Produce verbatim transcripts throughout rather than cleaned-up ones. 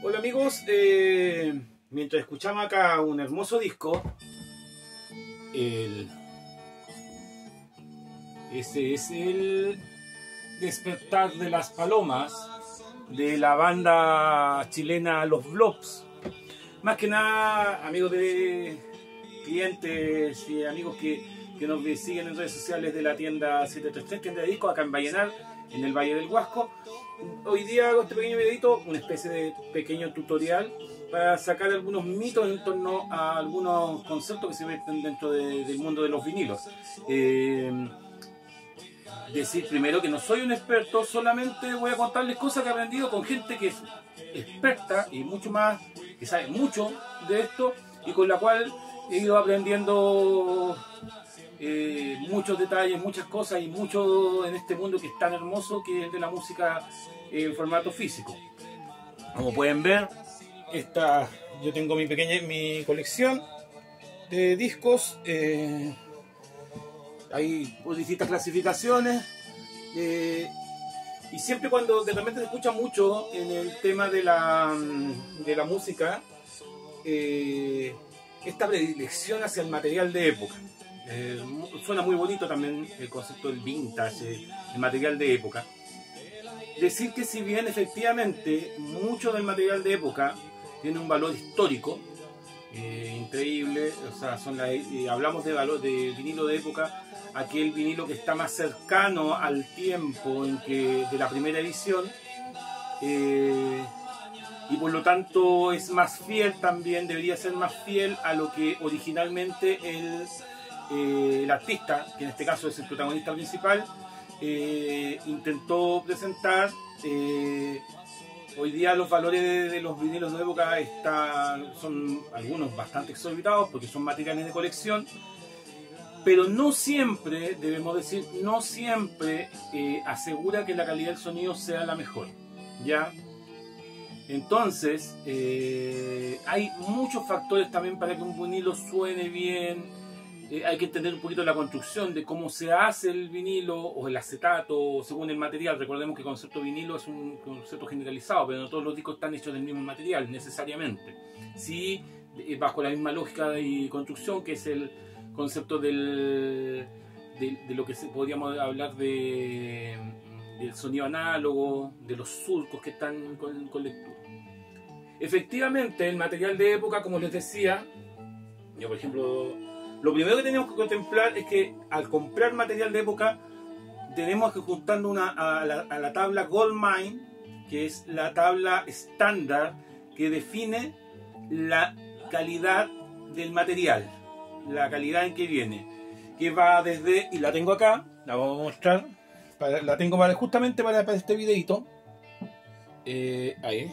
Hola amigos, eh, mientras escuchamos acá un hermoso disco, el, ese es el Despertar de las Palomas de la banda chilena Los Blobs. Más que nada, amigos de clientes y amigos que, que nos siguen en redes sociales de la tienda siete tres tres, tienda de discos acá en Vallenar, en el Valle del Huasco. Hoy día hago este pequeño videito, una especie de pequeño tutorial para sacar algunos mitos en torno a algunos conceptos que se meten dentro de, del mundo de los vinilos. Eh, decir primero que no soy un experto, solamente voy a contarles cosas que he aprendido con gente que es experta y mucho más, que sabe mucho de esto y con la cual he ido aprendiendo Eh, muchos detalles, muchas cosas y mucho en este mundo que es tan hermoso que es de la música eh, en formato físico. Como pueden ver, esta, yo tengo mi pequeña mi colección de discos. Eh, hay distintas clasificaciones eh, y siempre cuando de repente se escucha mucho en el tema de la, de la música eh, esta predilección hacia el material de época. Eh, suena muy bonito también el concepto del vintage, eh, el material de época. Decir que si bien efectivamente mucho del material de época tiene un valor histórico eh, increíble, o sea, son la, eh, hablamos de valor de vinilo de época, aquel vinilo que está más cercano al tiempo en que de la primera edición eh, y por lo tanto es más fiel también, debería ser más fiel a lo que originalmente el Eh, el artista, que en este caso es el protagonista principal, eh, intentó presentar. Eh, hoy día los valores de, de los vinilos de época están, son algunos bastante exorbitados porque son materiales de colección, pero no siempre, debemos decir, no siempre eh, asegura que la calidad del sonido sea la mejor, ¿ya? Entonces, eh, hay muchos factores también para que un vinilo suene bien. Eh, hay que entender un poquito la construcción de cómo se hace el vinilo o el acetato según el material. Recordemos que el concepto vinilo es un concepto generalizado, pero no todos los discos están hechos del mismo material necesariamente. Sí, eh, bajo la misma lógica y construcción que es el concepto del, de, de lo que se, podríamos hablar de, del sonido análogo, de los surcos que están con, con lectura. Efectivamente, el material de época, como les decía, yo por ejemplo, lo primero que tenemos que contemplar es que al comprar material de época tenemos que ajustando una, a, la, a la tabla Goldmine, que es la tabla estándar que define la calidad del material, la calidad en que viene, que va desde, y la tengo acá, la vamos a mostrar, para, la tengo para, justamente para, para este videito, eh, ahí.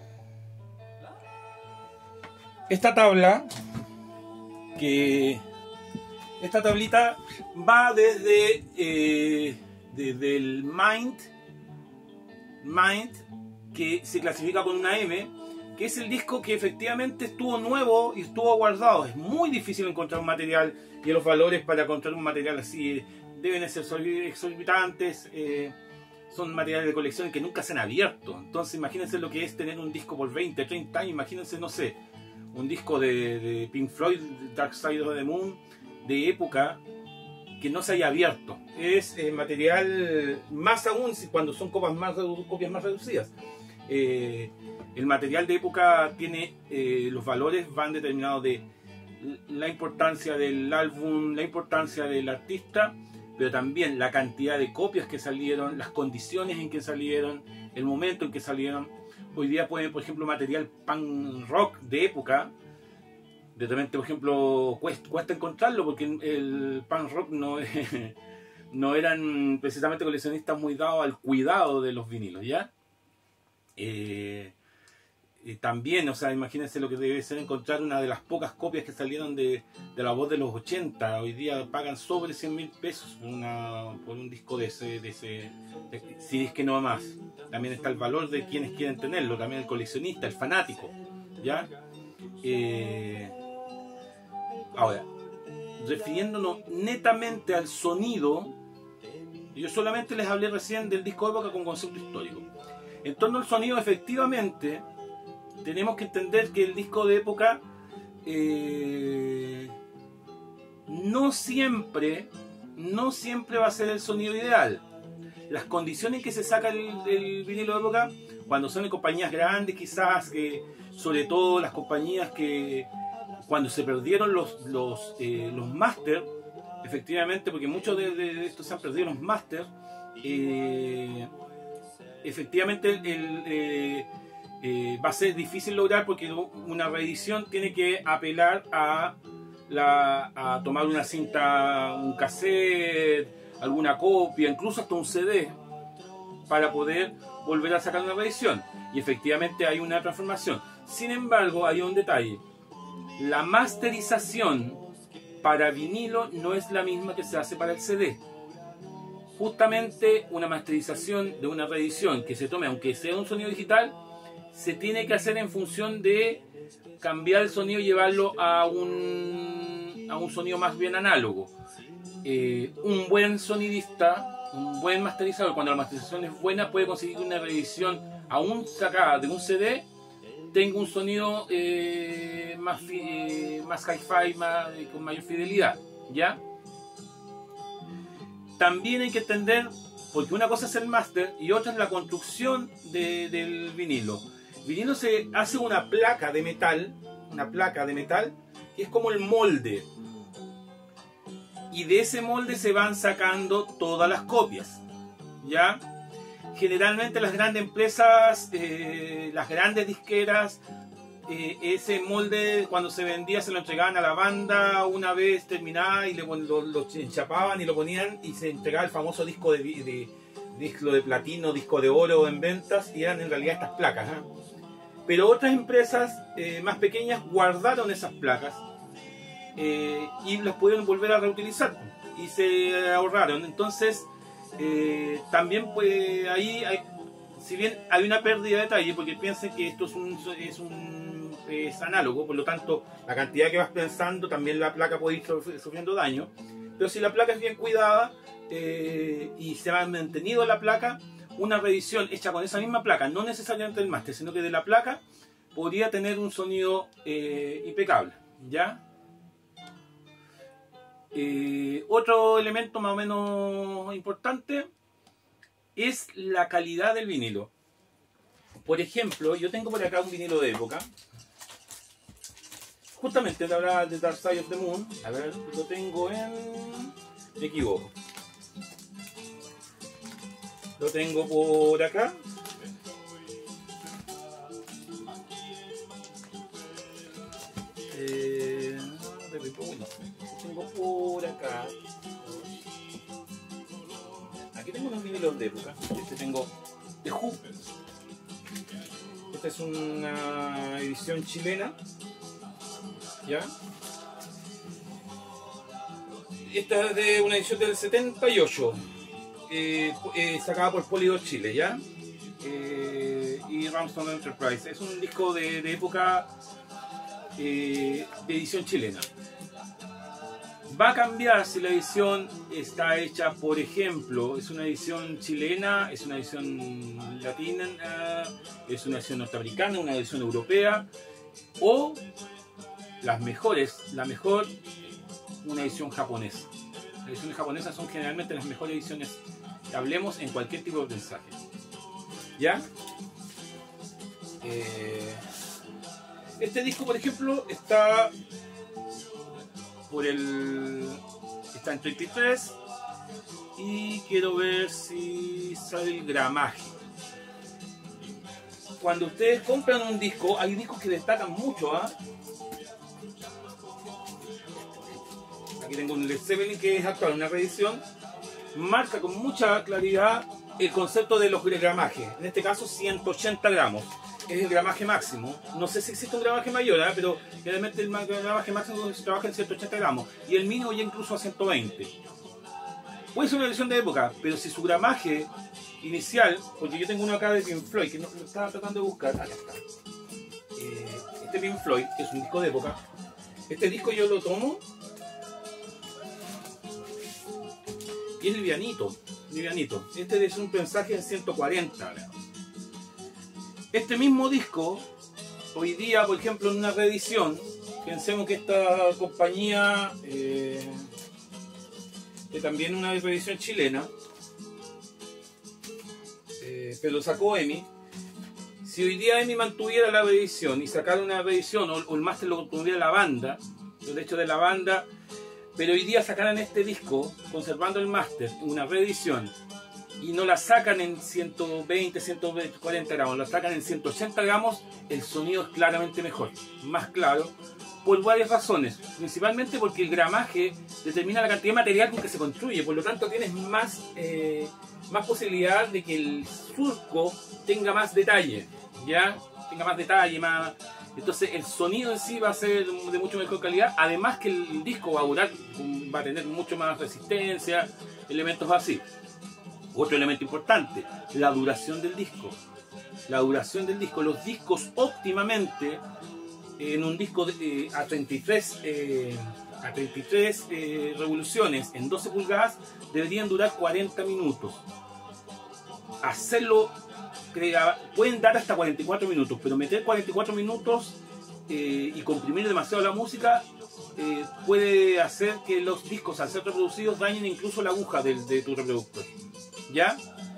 Esta tabla que... Esta tablita va desde, eh, desde el Mint, Mint, que se clasifica con una M, que es el disco que efectivamente estuvo nuevo y estuvo guardado. Es muy difícil encontrar un material y los valores para encontrar un material así deben ser exorbitantes. Eh, son materiales de colección que nunca se han abierto. Entonces imagínense lo que es tener un disco por veinte, treinta años. Imagínense, no sé, un disco de, de Pink Floyd, Dark Side of the Moon, de época que no se haya abierto. Es eh, material, más aún cuando son copias más, copias más reducidas. Eh, el material de época tiene eh, los valores van determinados de la importancia del álbum, la importancia del artista, pero también la cantidad de copias que salieron, las condiciones en que salieron, el momento en que salieron. Hoy día pueden, por ejemplo, material punk rock de época. De repente, por ejemplo, cuesta, cuesta encontrarlo porque el punk rock no, no eran precisamente coleccionistas muy dados al cuidado de los vinilos, ¿ya? Eh, eh, también, o sea, imagínense lo que debe ser encontrar una de las pocas copias que salieron de, de la voz de los ochenta. Hoy día pagan sobre cien mil pesos por, una, por un disco de ese, de ese de, si es que no más. También está el valor de quienes quieren tenerlo, también el coleccionista, el fanático, ¿ya? Eh, Ahora, refiriéndonos netamente al sonido, yo solamente les hablé recién del disco de época con concepto histórico. En torno al sonido, efectivamente, tenemos que entender que el disco de época eh, no siempre, no siempre va a ser el sonido ideal. Las condiciones en que se saca el, el vinilo de época, cuando son en compañías grandes, quizás, que, sobre todo las compañías que cuando se perdieron los, los, eh, los máster, efectivamente, porque muchos de, de, de estos se han perdido los máster, eh, efectivamente el, el, eh, eh, va a ser difícil lograr, porque una reedición tiene que apelar a, la, a tomar una cinta, un cassette, alguna copia, incluso hasta un C D, para poder volver a sacar una reedición. Y efectivamente hay una transformación. Sin embargo, hay un detalle. La masterización para vinilo no es la misma que se hace para el C D. Justamente una masterización de una reedición que se tome, aunque sea un sonido digital, se tiene que hacer en función de cambiar el sonido y llevarlo a un, a un sonido más bien análogo. Eh, un buen sonidista, un buen masterizador, cuando la masterización es buena, puede conseguir una reedición aún sacada de un C D tenga un sonido eh, más, eh, más hi-fi, más, eh, con mayor fidelidad, ¿ya? También hay que entender, porque una cosa es el máster y otra es la construcción de, del vinilo. El vinilo se hace una placa de metal, una placa de metal, que es como el molde. Y de ese molde se van sacando todas las copias, ¿ya? Generalmente las grandes empresas, eh, las grandes disqueras, eh, ese molde cuando se vendía se lo entregaban a la banda una vez terminada y le, lo, lo enchapaban y lo ponían y se entregaba el famoso disco de, de, disco de platino, disco de oro en ventas, y eran en realidad estas placas, ¿eh? Pero otras empresas eh, más pequeñas guardaron esas placas eh, y las pudieron volver a reutilizar y se ahorraron. Entonces Eh, también pues ahí hay, si bien hay una pérdida de detalle, porque piensen que esto es un, es un es análogo, por lo tanto la cantidad que vas pensando también la placa puede ir sufriendo daño, pero si la placa es bien cuidada eh, y se ha mantenido la placa, una reedición hecha con esa misma placa, no necesariamente del máster, sino que de la placa, podría tener un sonido eh, impecable, ¿ya? Eh, otro elemento más o menos importante es la calidad del vinilo. Por ejemplo, yo tengo por acá un vinilo de época, justamente de hablar de Dark Side of the Moon. A ver, lo tengo en... me equivoco, lo tengo por acá. Eh, no, tengo por acá. Aquí tengo unos vinilos de época. Este tengo The Who. Esta es una edición chilena, ¿ya? Esta es de una edición del setenta y ocho, eh, eh, sacada por Polydor Chile, ¿ya? Eh, y Ramstone Enterprise. Es un disco de, de época, eh, de edición chilena. Va a cambiar si la edición está hecha, por ejemplo, es una edición chilena, es una edición latina, es una edición norteamericana, una edición europea, o las mejores, la mejor, una edición japonesa. Las ediciones japonesas son generalmente las mejores ediciones que hablemos en cualquier tipo de mensaje, ¿ya? Eh, este disco, por ejemplo, está por el... está en treinta y tres y quiero ver si sale el gramaje. Cuando ustedes compran un disco, hay discos que destacan mucho, ¿ah? Aquí tengo un Led Zeppelin que es actual, una reedición, marca con mucha claridad el concepto de los gramajes, en este caso ciento ochenta gramos. Es el gramaje máximo. No sé si existe un gramaje mayor, ¿eh? Pero realmente el gramaje máximo se trabaja en ciento ochenta gramos y el mínimo ya incluso a ciento veinte. Puede ser una edición de época, pero si su gramaje inicial, porque yo tengo uno acá de Pink Floyd que no lo estaba tratando de buscar, acá está. Eh, este Pink Floyd, que es un disco de época, este disco yo lo tomo y es livianito, livianito. Este es un pensaje en ciento cuarenta. Este mismo disco hoy día, por ejemplo, en una reedición, pensemos que esta compañía, eh, que también una reedición chilena, eh, pero sacó EMI. Si hoy día EMI mantuviera la reedición y sacara una reedición, o, o el máster lo tuviera la banda, los derechos de la banda, pero hoy día sacaran este disco, conservando el máster, una reedición, y no la sacan en ciento veinte, ciento cuarenta gramos, la sacan en ciento ochenta gramos, el sonido es claramente mejor, más claro, por varias razones. Principalmente porque el gramaje determina la cantidad de material con que se construye, por lo tanto tienes más, eh, más posibilidad de que el surco tenga más detalle, ¿ya? Tenga más detalle, más... Entonces el sonido en sí va a ser de mucho mejor calidad, además que el disco va a durar, va a tener mucho más resistencia, elementos así. Otro elemento importante, la duración del disco. La duración del disco. Los discos óptimamente, en un disco de, eh, a treinta y tres, eh, a treinta y tres eh, revoluciones en doce pulgadas, deberían durar cuarenta minutos. Hacerlo, pueden dar hasta cuarenta y cuatro minutos, pero meter cuarenta y cuatro minutos eh, y comprimir demasiado la música eh, puede hacer que los discos, al ser reproducidos, dañen incluso la aguja de, de tu reproductor. ¿Ya?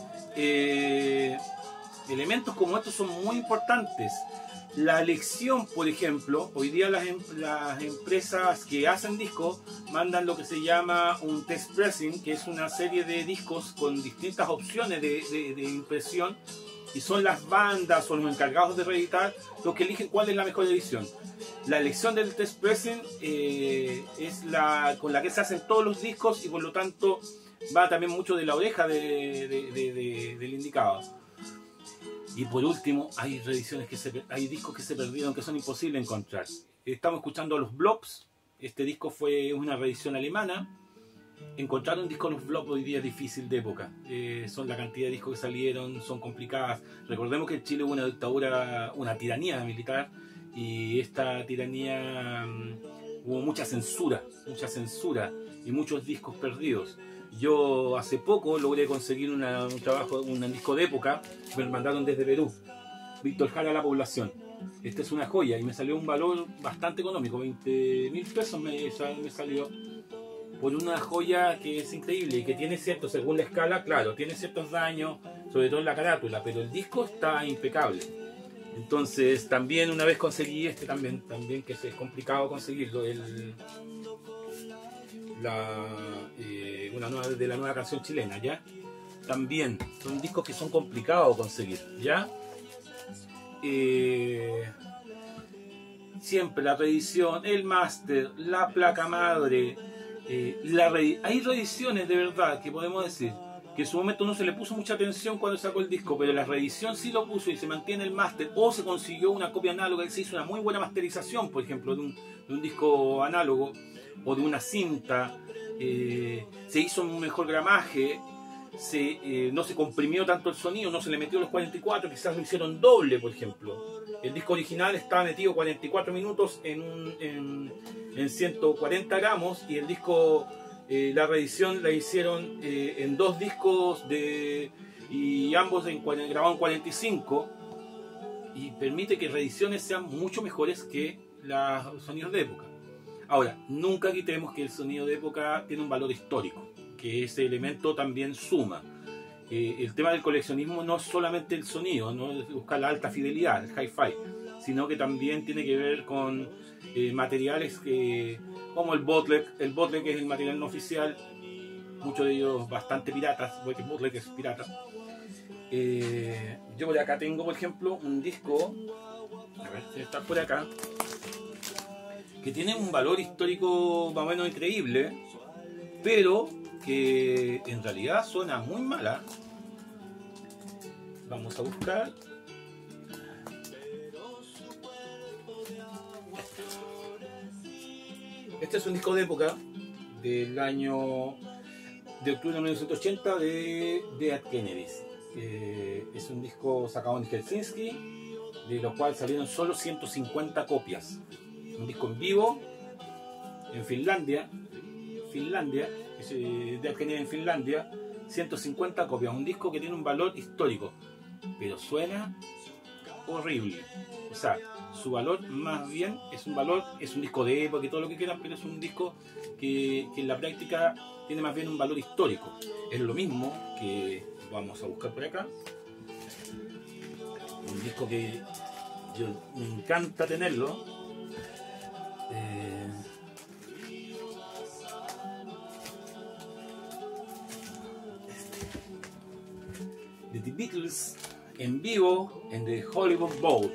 Eh, elementos como estos son muy importantes. La elección, por ejemplo, hoy día las, em las empresas que hacen discos mandan lo que se llama un test pressing, que es una serie de discos con distintas opciones de, de, de impresión, y son las bandas o los encargados de reeditar los que eligen cuál es la mejor edición. La elección del test pressing eh, es la con la que se hacen todos los discos, y por lo tanto va también mucho de la oreja de, de, de, de, del indicado. Y por último, hay reediciones que se, hay discos que se perdieron, que son imposibles de encontrar. Estamos escuchando a los Blobs. Este disco fue una reedición alemana. Encontrar un disco de los Blobs hoy día es difícil de época. Eh, son la cantidad de discos que salieron, son complicadas. Recordemos que en Chile hubo una dictadura, una tiranía militar, y esta tiranía um, hubo mucha censura, mucha censura y muchos discos perdidos. Yo hace poco logré conseguir una, un trabajo, un disco de época, me lo mandaron desde Perú, Víctor Jara, La Población. Esta es una joya y me salió un valor bastante económico, veinte mil pesos me, me salió por una joya que es increíble y que tiene ciertos, según la escala, claro, tiene ciertos daños, sobre todo en la carátula, pero el disco está impecable. Entonces también una vez conseguí este también, también que es complicado conseguirlo, el... La, eh, una nueva, de la nueva canción chilena, ¿ya? También son discos que son complicados de conseguir, ¿ya? Eh, siempre la reedición, el máster, la placa madre, eh, la re hay reediciones de verdad que podemos decir que en su momento no se le puso mucha atención cuando sacó el disco, pero la reedición sí lo puso y se mantiene el máster, o se consiguió una copia análoga y se hizo una muy buena masterización, por ejemplo, de un, de un disco análogo o de una cinta, eh, se hizo un mejor gramaje, se, eh, no se comprimió tanto el sonido, no se le metió los cuarenta y cuatro, quizás lo hicieron doble, por ejemplo. El disco original estaba metido cuarenta y cuatro minutos en, un, en, en ciento cuarenta gramos, y el disco, eh, la reedición la hicieron eh, en dos discos de, y ambos en, grabados en cuarenta y cinco, y permite que reediciones sean mucho mejores que los sonidos de época. Ahora, nunca quitemos que el sonido de época tiene un valor histórico, que ese elemento también suma. Eh, el tema del coleccionismo no es solamente el sonido, no es buscar la alta fidelidad, el hi-fi, sino que también tiene que ver con eh, materiales que, como el bootleg, el bootleg es el material no oficial, muchos de ellos bastante piratas, porque el bootleg es pirata. Eh, yo por acá tengo, por ejemplo, un disco, a ver, debe estar por acá, que tiene un valor histórico más o menos increíble, pero que en realidad suena muy mala. Vamos a buscar. Este es un disco de época del año de octubre de mil novecientos ochenta de Dead Kennedys. Eh, es un disco sacado en Helsinki, de lo cual salieron solo ciento cincuenta copias. Un disco en vivo en Finlandia, Finlandia, eh, Dead Kennedys en Finlandia, ciento cincuenta copias. Un disco que tiene un valor histórico, pero suena horrible. O sea, su valor más bien es un valor, es un disco de época y todo lo que quieran, pero es un disco que, que en la práctica tiene más bien un valor histórico. Es lo mismo que vamos a buscar por acá. Un disco que yo me encanta tenerlo. Eh, de The Beatles en vivo en The Hollywood Bowl.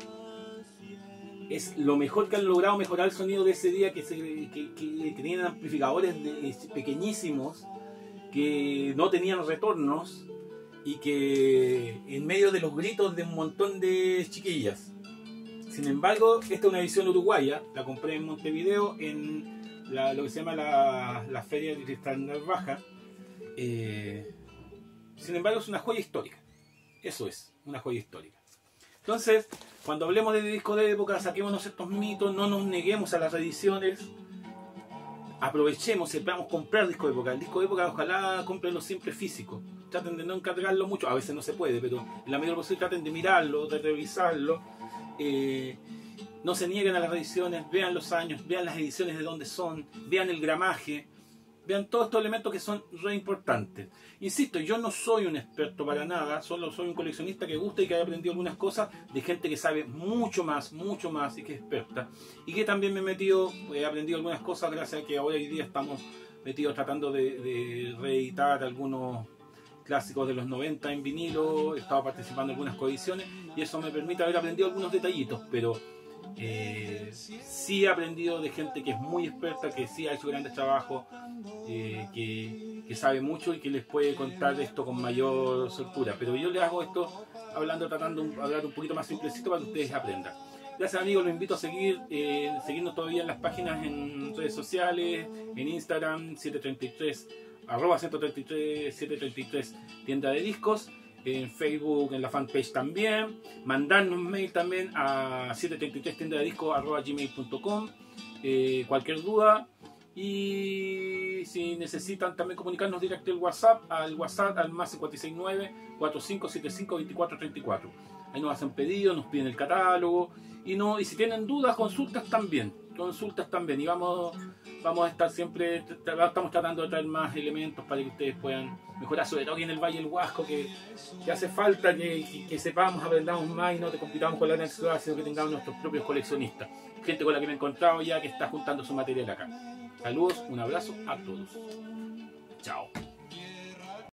Es lo mejor que han logrado mejorar el sonido de ese día, que, se, que, que, que tenían amplificadores de, pequeñísimos, que no tenían retornos y que en medio de los gritos de un montón de chiquillas. Sin embargo, esta es una edición uruguaya, la compré en Montevideo en la, lo que se llama la, la Feria de Cristal Baja. Eh, sin embargo, es una joya histórica. Eso es, una joya histórica. Entonces, cuando hablemos de disco de época, saquémonos estos mitos, no nos neguemos a las reediciones, aprovechemos y podamos comprar disco de época. El disco de época, ojalá comprenlo siempre físico. Traten de no encargarlo mucho, a veces no se puede, pero en la medida de lo posible traten de mirarlo, de revisarlo. Eh, no se nieguen a las reediciones, vean los años, vean las ediciones de dónde son, vean el gramaje. Vean todos estos elementos que son re importantes. Insisto, yo no soy un experto para nada, solo soy un coleccionista que gusta y que ha aprendido algunas cosas de gente que sabe mucho más, mucho más y que es experta. Y que también me he metido, he aprendido algunas cosas gracias a que ahora hoy día estamos metidos tratando de, de reeditar algunos clásicos de los noventa en vinilo, he estado participando en algunas coediciones y eso me permite haber aprendido algunos detallitos, pero Eh, sí he aprendido de gente que es muy experta, que sí ha hecho grandes trabajos, eh, que, que sabe mucho y que les puede contar esto con mayor soltura. Pero yo les hago esto hablando, tratando de hablar un poquito más simplecito para que ustedes aprendan. Gracias amigos, los invito a seguir, eh, seguirnos todavía en las páginas en redes sociales, en Instagram, setecientos treinta y tres, arroba ciento treinta y tres, setecientos treinta y tres tienda de discos. En Facebook, en la fanpage también, mandarnos un mail también a setecientos treinta y tres tienda de disco arroba gmail punto com, eh, cualquier duda, y si necesitan también comunicarnos directo al WhatsApp, al WhatsApp al más cinco seis nueve, cuatro cinco siete cinco, dos cuatro tres cuatro. Ahí nos hacen pedidos, nos piden el catálogo, y no y si tienen dudas, consultas también, consultas también, y vamos, vamos a estar siempre, estamos tratando de traer más elementos para que ustedes puedan mejorar, sobre todo aquí en el Valle del Huasco, que, que hace falta que, que, que sepamos, aprendamos más y no te compitamos con la gran ciudad, sino que tengamos nuestros propios coleccionistas, gente con la que me he encontrado ya que está juntando su material acá. Saludos, un abrazo a todos. Chao.